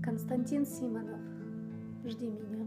Константин Симонов. Жди меня.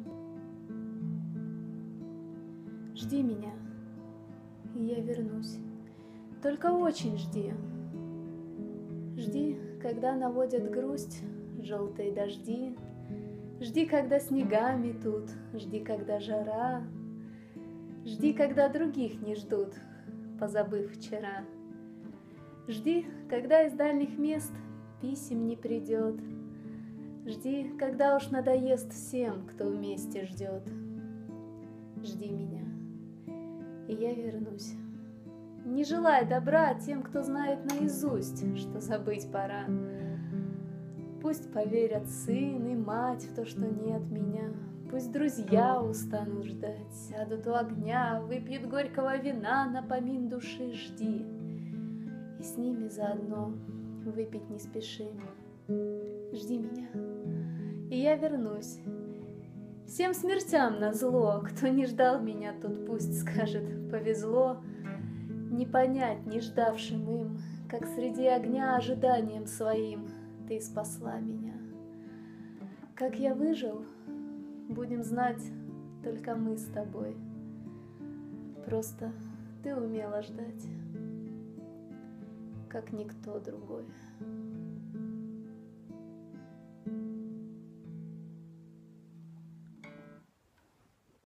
Жди меня, и я вернусь. Только очень жди. Жди, когда наводят грусть желтые дожди. Жди, когда снега метут. Жди, когда жара. Жди, когда других не ждут, позабыв вчера. Жди, когда из дальних мест писем не придет. Жди, когда уж надоест всем, кто вместе ждет. Жди меня, и я вернусь. Не желай добра тем, кто знает наизусть, что забыть пора. Пусть поверят сын и мать в то, что нет меня. Пусть друзья устанут ждать, сядут у огня, выпьют горького вина, напомин души жди. И с ними заодно выпить не спеши. Жди меня, и я вернусь. Всем смертям назло, кто не ждал меня, тот пусть скажет повезло. Не понять не ждавшим им, как среди огня ожиданием своим ты спасла меня. Как я выжил, будем знать только мы с тобой. Просто ты умела ждать, как никто другой.